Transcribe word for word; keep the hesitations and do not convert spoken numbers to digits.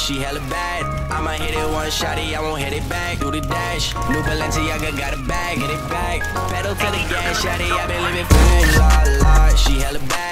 she hella bad. I'ma hit it one shotty, I won't hit it back. Do the dash, new Balenciaga got a bag, get it back. Pedal to the gas, shotty, I been living full, la la. She hella bad.